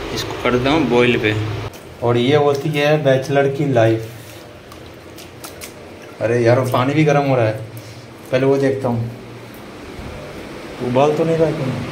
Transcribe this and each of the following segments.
इसको करता हूँ बॉईल पे। और ये होती है बैचलर की लाइफ। अरे यार वो पानी भी गर्म हो रहा है, पहले वो देखता हूँ उबाल तो नहीं रहा कहीं।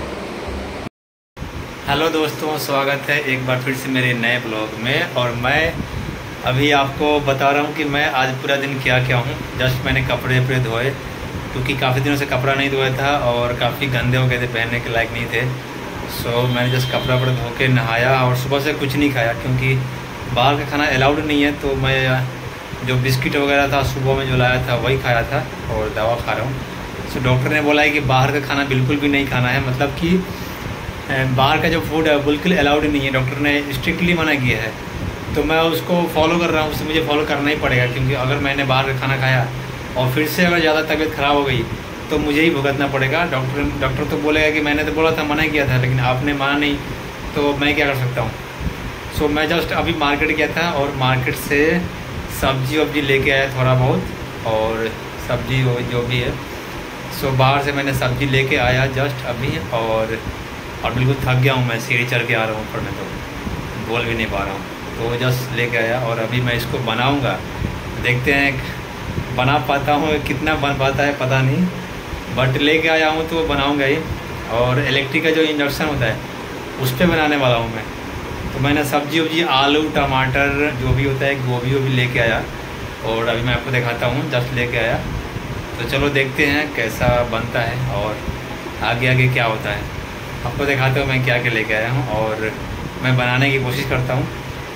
हेलो दोस्तों, स्वागत है एक बार फिर से मेरे नए ब्लॉग में। और मैं अभी आपको बता रहा हूँ कि मैं आज पूरा दिन क्या क्या हूँ। जस्ट मैंने कपड़े वपड़े धोए, क्योंकि काफ़ी दिनों से कपड़ा नहीं धोया था और काफ़ी गंदे हो गए थे, पहनने के लायक नहीं थे। सो मैंने जस्ट कपड़ा वपड़ा धो के नहाया और सुबह से कुछ नहीं खाया, क्योंकि बाहर का खाना अलाउड नहीं है। तो मैं जो बिस्किट वगैरह था सुबह में जो लाया था वही खाया था और दवा खा रहा हूँ। सो डॉक्टर ने बोला है कि बाहर का खाना बिल्कुल भी नहीं खाना है, मतलब कि बाहर का जो फूड है बिल्कुल अलाउड नहीं है, डॉक्टर ने स्ट्रिक्टली मना किया है। तो मैं उसको फॉलो कर रहा हूँ, उससे मुझे फॉलो करना ही पड़ेगा, क्योंकि अगर मैंने बाहर का खाना खाया और फिर से अगर ज़्यादा तबीयत ख़राब हो गई तो मुझे ही भुगतना पड़ेगा। डॉक्टर तो बोलेगा कि मैंने तो बोला था, मना किया था, लेकिन आपने माना नहीं, तो मैं क्या कर सकता हूँ। सो मैं जस्ट अभी मार्केट गया था और मार्केट से सब्जी वब्जी लेके आया थोड़ा बहुत, और सब्जी जो भी है। सो बाहर से मैंने सब्जी लेके आया जस्ट अभी, और बिल्कुल थक गया हूँ मैं, सीढ़ी चढ़ के आ रहा हूँ ऊपर में, तो बोल भी नहीं पा रहा हूँ। तो जस्ट लेके आया और अभी मैं इसको बनाऊँगा। देखते हैं बना पाता हूँ, कितना बन पाता है पता नहीं, बट लेके आया हूँ तो बनाऊँगा ही। और इलेक्ट्रिक का जो इंडक्शन होता है उस पर बनाने वाला हूँ मैं। तो मैंने सब्जी वब्जी आलू टमाटर जो भी होता है गोभी वोभी लेके आया, और अभी मैं आपको दिखाता हूँ, जस्ट लेके आया। तो चलो देखते हैं कैसा बनता है और आगे आगे क्या होता है, आपको दिखाता हूँ मैं क्या क्या लेके आया हूँ। और मैं बनाने की कोशिश करता हूँ,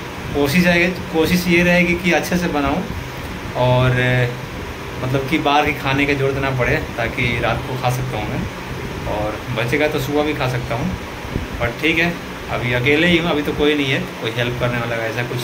कोशिश ये रहेगी कि अच्छे से बनाऊँ, और मतलब कि बाहर के खाने की ज़रूरत ना पड़े, ताकि रात को खा सकता हूँ मैं, और बचेगा तो सुबह भी खा सकता हूँ। पर ठीक है, अभी अकेले ही हूँ, अभी तो कोई नहीं है, कोई हेल्प करने वाला ऐसा कुछ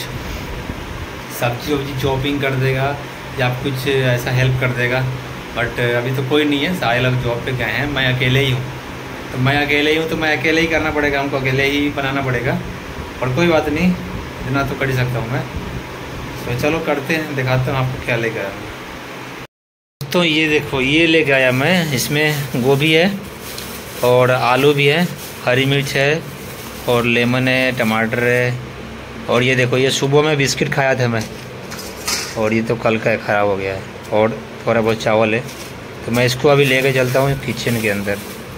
सब्जी वब्जी चॉपिंग कर देगा या कुछ ऐसा हेल्प कर देगा, बट अभी तो कोई नहीं है, सारे लोग जॉब पे गए हैं, मैं अकेले ही हूँ। तो मैं अकेले ही करना पड़ेगा, हमको अकेले ही बनाना पड़ेगा। और कोई बात नहीं, इतना तो कर ही सकता हूँ मैं। तो चलो करते हैं, दिखाता हूँ आपको क्या लेकर आया। तो ये देखो, ये लेके आया मैं, इसमें गोभी है और आलू भी है, हरी मिर्च है और लेमन है, टमाटर है। और ये देखो, ये सुबह में बिस्किट खाया था मैं, और ये तो कल का ख़राब हो गया है, और थोड़ा बहुत चावल है। तो मैं इसको अभी लेके चलता हूँ किचन के अंदर।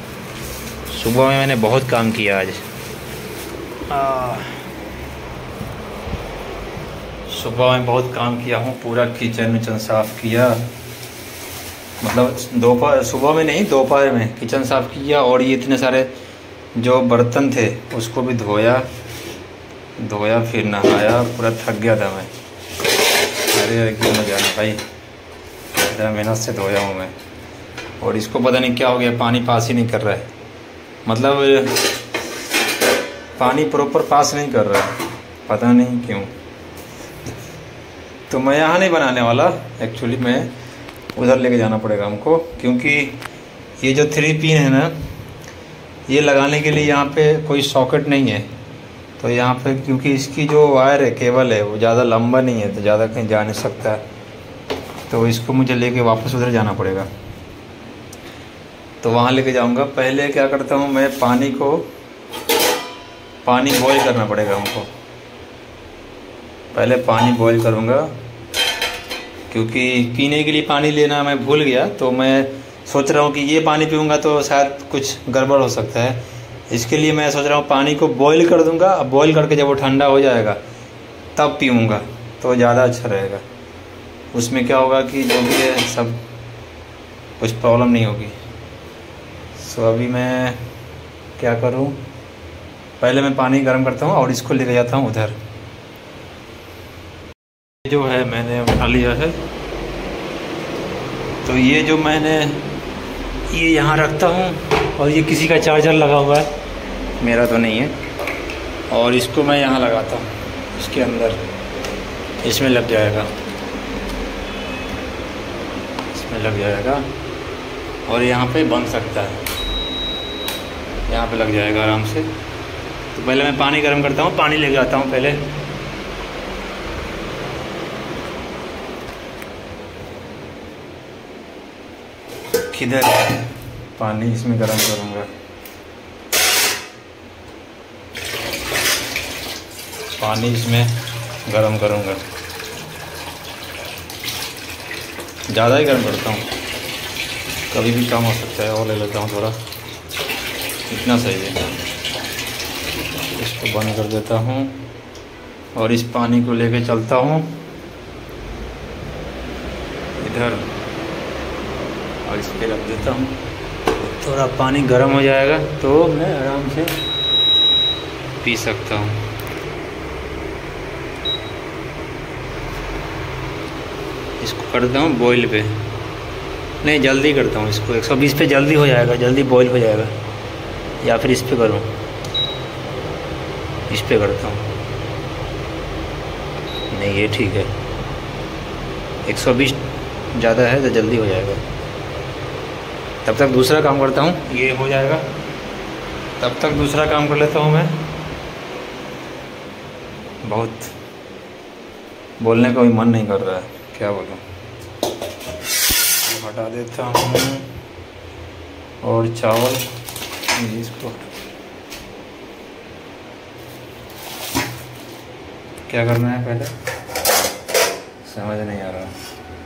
सुबह में मैंने बहुत काम किया आज। सुबह में बहुत काम किया हूँ, पूरा किचन साफ़ किया, मतलब सुबह में नहीं, दोपहर में किचन साफ़ किया। और ये इतने सारे जो बर्तन थे उसको भी धोया फिर नहाया, पूरा थक गया था मैं। अरे क्यों न जाना भाई, इतना मेहनत से धोया हूँ मैं। और इसको पता नहीं क्या हो गया, पानी पास ही नहीं कर रहा है, मतलब पानी प्रॉपर पास नहीं कर रहा है, पता नहीं क्यों। तो मैं यहाँ नहीं बनाने वाला, एक्चुअली मैं उधर लेके जाना पड़ेगा हमको, क्योंकि ये जो 3 पिन है ना, ये लगाने के लिए यहाँ पे कोई सॉकेट नहीं है। तो यहाँ पे क्योंकि इसकी जो वायर है, केबल है, वो ज़्यादा लंबा नहीं है, तो ज़्यादा कहीं जा नहीं सकता है, तो इसको मुझे लेके वापस उधर जाना पड़ेगा। तो वहाँ लेके जाऊँगा। पहले क्या करता हूँ मैं, पानी बॉईल करना पड़ेगा हमको। पहले पानी बॉईल करूँगा, क्योंकि पीने के लिए पानी लेना मैं भूल गया। तो मैं सोच रहा हूँ कि ये पानी पीऊँगा तो शायद कुछ गड़बड़ हो सकता है, इसके लिए मैं सोच रहा हूँ पानी को बॉईल कर दूँगा। अब बॉईल करके जब वो ठंडा हो जाएगा तब पीऊँगा, तो ज़्यादा अच्छा रहेगा। उसमें क्या होगा कि जो भी है सब कुछ प्रॉब्लम नहीं होगी। सो अभी मैं क्या करूँ, पहले मैं पानी गर्म करता हूँ और इसको लेके जाता हूँ उधर। जो है मैंने उठा लिया है, तो ये जो मैंने ये यहाँ रखता हूँ, और ये किसी का चार्जर लगा हुआ है, मेरा तो नहीं है। और इसको मैं यहाँ लगाता हूँ, इसके अंदर, इसमें लग जाएगा, और यहाँ पे बन सकता है, यहाँ पे लग जाएगा आराम से। तो पहले मैं पानी गर्म करता हूँ, पानी लेके आता हूँ पहले। किधर पानी, इसमें गर्म करूँगा। पानी इसमें गरम करूँगा, ज़्यादा ही गर्म करता हूँ, कभी भी कम हो सकता है। और ले लेता हूँ थोड़ा, इतना सही है। इसको बंद कर देता हूँ और इस पानी को लेके चलता हूँ इधर और इस पे रख देता हूँ। थोड़ा पानी गर्म हो जाएगा तो मैं आराम से पी सकता हूँ। इसको करता हूँ बॉईल पे, नहीं जल्दी करता हूँ इसको, 120 पे जल्दी हो जाएगा, जल्दी बॉईल हो जाएगा। या फिर इस पे करूँ, इस पे करता हूँ, नहीं ये ठीक है, 120 ज़्यादा है तो जल्दी हो जाएगा। तब तक दूसरा काम करता हूँ, ये हो जाएगा तब तक दूसरा काम कर लेता हूँ मैं। बहुत बोलने का भी मन नहीं कर रहा है, क्या बोलूँ। हटा देता हूँ और चावल इसको क्या करना है पहले समझ नहीं आ रहा।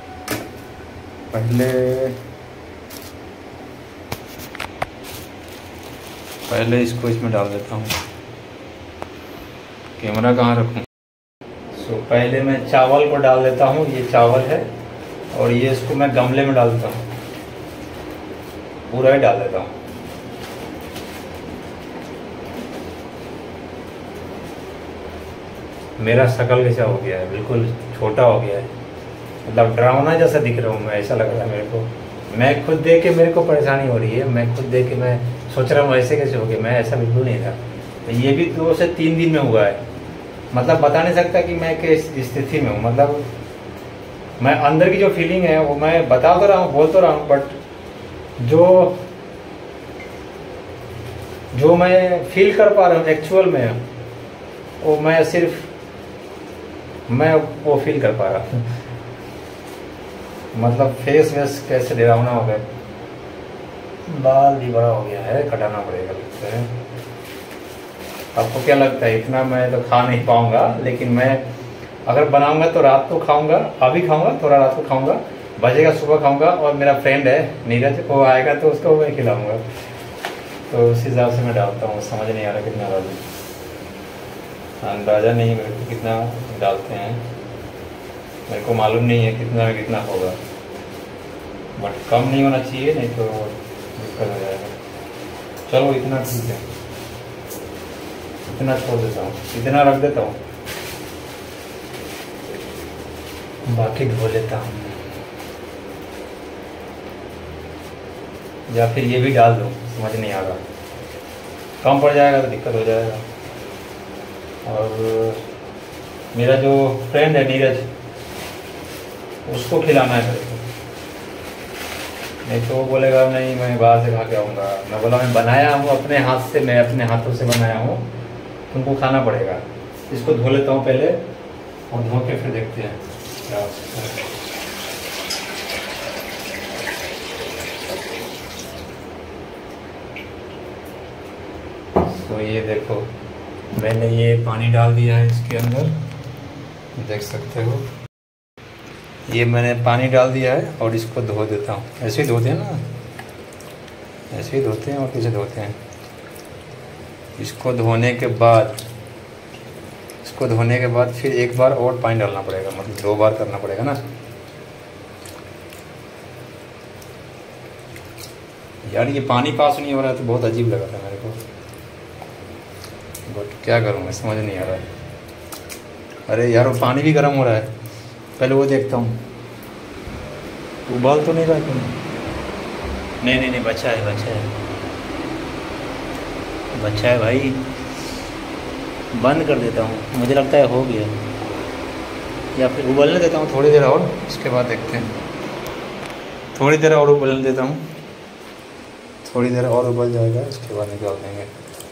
पहले इसको इसमें डाल देता हूँ। कैमरा कहाँ रखूँ? पहले मैं चावल को डाल देता हूँ, ये चावल है और ये इसको मैं गमले में डाल देता हूँ, पूरा ही डाल देता हूँ। मेरा शक्ल कैसा हो गया है, बिल्कुल छोटा हो गया है, मतलब डरावना जैसा दिख रहा हूँ मैं, ऐसा लग रहा है मेरे को। मैं खुद देख के मेरे को परेशानी हो रही है, मैं खुद देख के मैं सोच रहा हूँ ऐसे कैसे हो गया, मैं ऐसा बिल्कुल नहीं था। तो ये भी 2 से 3 दिन में हुआ है, मतलब बता नहीं सकता कि मैं किस स्थिति में हूँ। मतलब मैं अंदर की जो फीलिंग है वो मैं बता तो रहा हूँ, बोल तो रहा हूँ, बट जो मैं फील कर पा रहा हूँ एक्चुअल में, वो मैं सिर्फ मैं वो फील कर पा रहा हूँ। मतलब फेस वेस कैसे डरावना हो गया, बाल भी बड़ा हो गया है, कटाना पड़ेगा लगता है। आपको क्या लगता है? इतना मैं तो खा नहीं पाऊंगा, लेकिन मैं अगर बनाऊंगा तो रात को खाऊंगा, अभी खाऊंगा, थोड़ा रात को खाऊंगा, बजेगा सुबह खाऊंगा। और मेरा फ्रेंड है नीरज, वो आएगा तो उसको मैं खिलाऊंगा। तो उस हिसाब से मैं डालता हूँ, समझ नहीं आ रहा कितना डालूँ, अंदाज़ा नहीं मेरे को कितना डालते हैं, मेरे को मालूम नहीं है कितना में कितना होगा, बट कम नहीं होना चाहिए, नहीं तो दिक्कत हो जाएगा। चलो इतना ठीक है, इतना छोड़ देता हूँ, इतना रख देता हूँ, बाकी धो लेता हूँ। या फिर ये भी डाल दूँ, समझ नहीं आ रहा, कम पड़ जाएगा तो दिक्कत हो जाएगा। और मेरा जो फ्रेंड है नीरज, उसको खिलाना है मेरे को, नहीं तो वो बोलेगा नहीं मैं बाहर से खा के आऊँगा। मैं बोला मैं बनाया हूँ अपने हाथ से, मैं अपने हाथों से बनाया हूँ, तुमको खाना पड़ेगा। इसको धो लेता हूँ पहले और धो के फिर देखते हैं क्या। तो ये देखो मैंने ये पानी डाल दिया है इसके अंदर, देख सकते हो, ये मैंने पानी डाल दिया है और इसको धो देता हूँ। ऐसे ही धोते हैं ना, ऐसे ही धोते हैं, और कैसे धोते हैं। इसको धोने के बाद फिर एक बार और पानी डालना पड़ेगा, मतलब 2 बार करना पड़ेगा ना। यार ये पानी पास नहीं हो रहा है तो बहुत अजीब लगा था मेरे को, बट क्या करूँ मैं, समझ नहीं आ रहा है। अरे यार वो पानी भी गर्म हो रहा है, पहले वो देखता हूँ, उबाल तो नहीं रहा क्यों? नहीं, बचा है भाई, बंद कर देता हूँ, मुझे लगता है हो गया। या फिर उबलने देता हूँ थोड़ी देर और, उसके बाद देखते हैं। थोड़ी देर और उबलने देता हूँ, थोड़ी देर और उबल जाएगा, इसके बाद निकाल देंगे।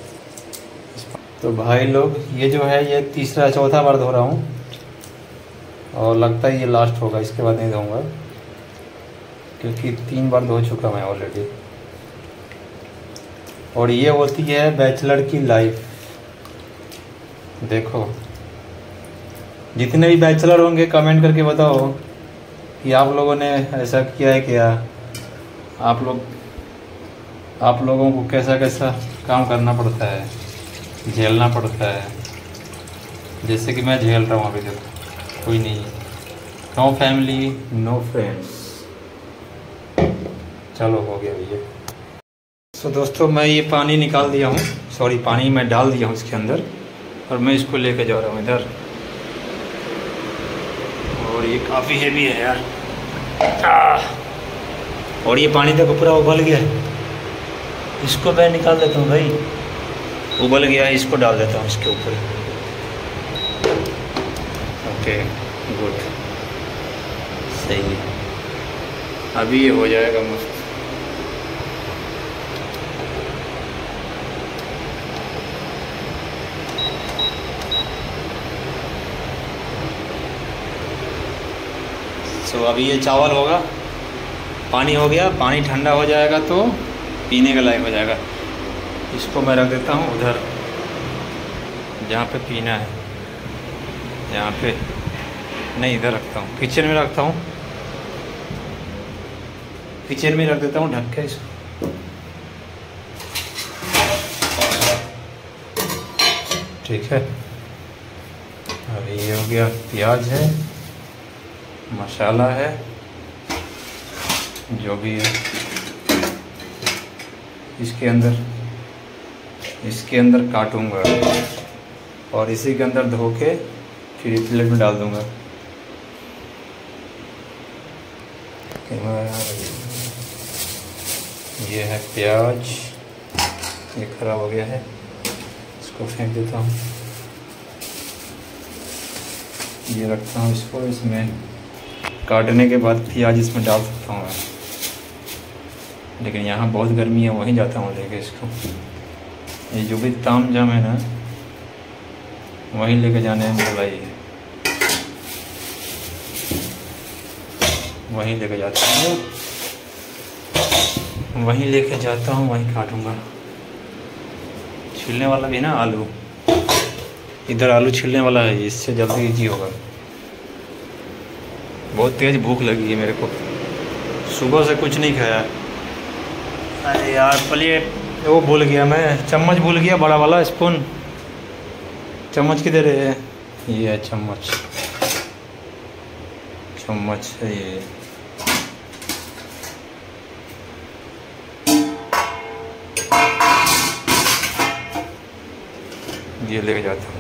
तो भाई लोग ये जो है ये तीसरा चौथा बार धो रहा हूँ और लगता है ये लास्ट होगा, इसके बाद नहीं धोऊंगा क्योंकि 3 बार धो चुका मैं ऑलरेडी। और ये होती है बैचलर की लाइफ। देखो जितने भी बैचलर होंगे कमेंट करके बताओ कि आप लोगों ने ऐसा किया है क्या। आप लोगों को कैसा कैसा काम करना पड़ता है, झेलना पड़ता है, जैसे कि मैं झेल रहा हूँ अभी तक। कोई नहीं, नो फैमिली नो फ्रेंड्स। चलो हो गया भैया। सो दोस्तों मैं ये पानी निकाल दिया हूँ, सॉरी पानी मैं डाल दिया हूँ इसके अंदर, और मैं इसको लेके जा रहा हूँ इधर। और ये काफ़ी हैवी है यार। और ये पानी देखो पूरा उबल गया है, इसको मैं निकाल देता हूँ भाई। उबल गया है, इसको डाल देता हूँ इसके ऊपर। ओके गुड, सही है। अभी ये हो जाएगा मस्त। तो अभी ये चावल होगा, पानी हो गया, पानी ठंडा हो जाएगा तो पीने के लायक हो जाएगा। इसको मैं रख देता हूँ उधर जहाँ पे पीना है, यहाँ पे नहीं, इधर रखता हूँ, किचन में रखता हूँ, किचन में रख देता हूँ ढक के इसको। ठीक है, अभी ये हो गया। प्याज है, मसाला है, जो भी है इसके अंदर काटूंगा और इसी के अंदर धो के फिर प्लेट में डाल दूंगा। ये है प्याज, ये खराब हो गया है, इसको फेंक देता हूँ। ये रखता हूँ इसको, इसमें काटने के बाद प्याज इसमें डाल सकता हूँ मैं, लेकिन यहाँ बहुत गर्मी है, वहीं जाता हूँ लेके इसको। ये जो भी ताम जाम है ना, वहीं लेके जाने में भलाई है, वहीं लेके जाता हूँ, वहीं लेके जाता हूँ, वहीं काटूँगा। छीलने वाला भी ना आलू, इधर आलू छीलने वाला है, इससे जल्दी ईजी होगा। बहुत तेज़ भूख लगी है मेरे को, सुबह से कुछ नहीं खाया। अरे यार प्लेट वो भूल गया मैं, चम्मच भूल गया, बड़ा वाला स्पून। चम्मच किधर है? ये है चम्मच, चम्मच है ये। ये लेके जाता हूँ,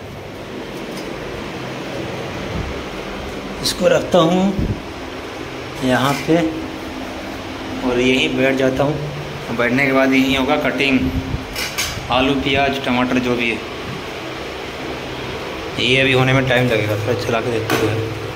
इसको रखता हूँ यहाँ पे और यहीं बैठ जाता हूँ। बैठने के बाद यहीं होगा कटिंग, आलू प्याज टमाटर जो भी है। ये अभी होने में टाइम लगेगा, थोड़ा चला के देखते हैं।